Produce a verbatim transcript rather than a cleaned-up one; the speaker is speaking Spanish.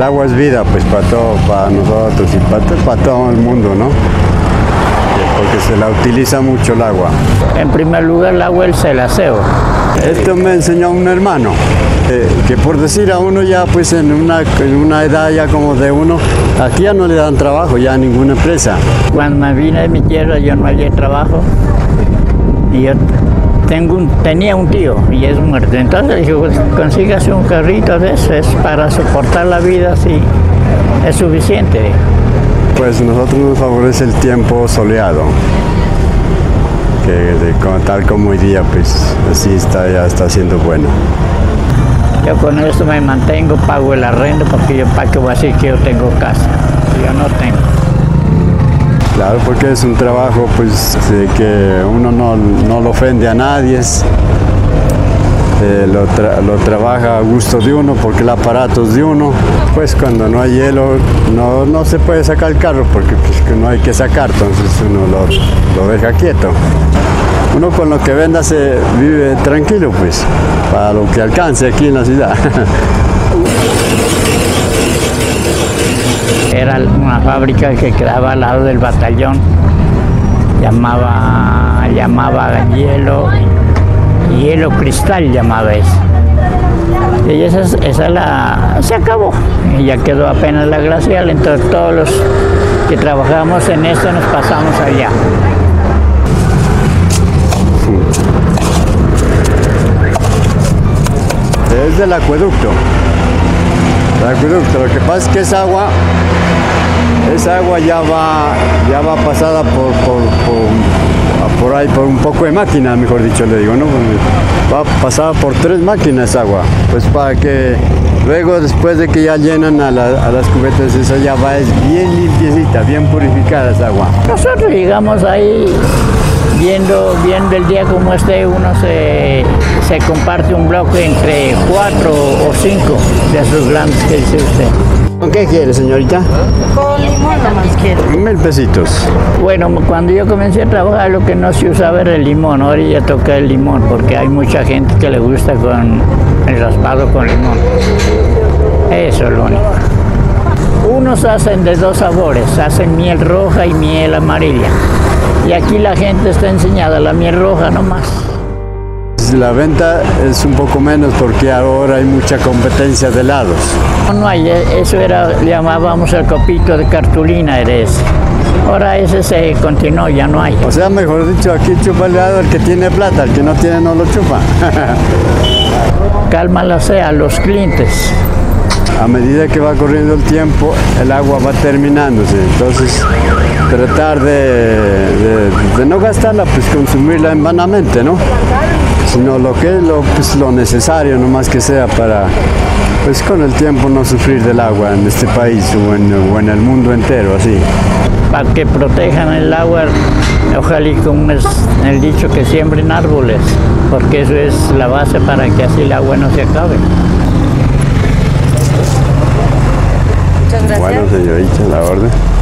agua es vida, pues para todo, para nosotros y para, para todo el mundo, ¿no? Porque se la utiliza mucho el agua. En primer lugar, el agua es el aseo. Esto me enseñó un hermano, eh, que por decir a uno ya pues en una, en una edad ya como de uno, aquí ya no le dan trabajo ya a ninguna empresa. Cuando me vine de mi tierra yo no hallé trabajo y yo tengo un, tenía un tío y es muerto. Entonces dije, pues, consígase un carrito de eso, es para soportar la vida, así es suficiente. Pues nosotros nos favorece el tiempo soleado, que de, como, tal como hoy día, pues así está, ya está siendo bueno. Yo con esto me mantengo, pago el arrendo, porque yo para qué voy a decir que yo tengo casa, yo no tengo. Claro, porque es un trabajo pues de que uno no, no lo ofende a nadie, es, eh, lo, tra lo trabaja a gusto de uno porque el aparato es de uno. Pues cuando no hay hielo no, no se puede sacar el carro porque pues, que no hay que sacar, entonces uno lo, lo deja quieto. Uno con lo que venda se vive tranquilo pues, para lo que alcance aquí en la ciudad. Era una fábrica que quedaba al lado del batallón, llamaba, llamaba hielo, hielo cristal llamaba eso. Y esa, esa la, se acabó, y ya quedó apenas la glacial, entonces todos los que trabajamos en esto nos pasamos allá. Es del acueducto. El acueducto, lo que pasa es que esa agua, esa agua ya va, ya va pasada por, por, por, por ahí, por un poco de máquina, mejor dicho, le digo, ¿no? Va pasada por tres máquinas esa agua, pues para que luego, después de que ya llenan a, la, a las cubetas, esa ya va, es bien limpiecita, bien purificada esa agua. Nosotros llegamos ahí viendo, viendo el día como este, uno se, se comparte un bloque entre cuatro o cinco de esos grandes que dice usted. ¿Con qué quiere, señorita? Con limón nomás quiero. Mil pesitos. Bueno, cuando yo comencé a trabajar lo que no se usaba era el limón, ahora ya toca el limón porque hay mucha gente que le gusta con el raspado con limón. Eso es lo único. Unos hacen de dos sabores, hacen miel roja y miel amarilla. Y aquí la gente está enseñada la miel roja nomás. La venta es un poco menos porque ahora hay mucha competencia de helados. No, no hay, eso era, le llamábamos el copito de cartulina, era ese. Ahora ese se continuó, ya no hay. O sea, mejor dicho, aquí chupa el helado el que tiene plata, el que no tiene no lo chupa. Cálmala sea, los clientes. A medida que va corriendo el tiempo, el agua va terminándose, entonces tratar de, de, de no gastarla, pues consumirla en vanamente, ¿no? Sino lo que es lo, pues, lo necesario, no más que sea para, pues con el tiempo no sufrir del agua en este país o en, o en el mundo entero, así. Para que protejan el agua, ojalá y como es el dicho que siembren árboles, porque eso es la base para que así el agua no se acabe. Muchas gracias. Bueno, señorita, la orden.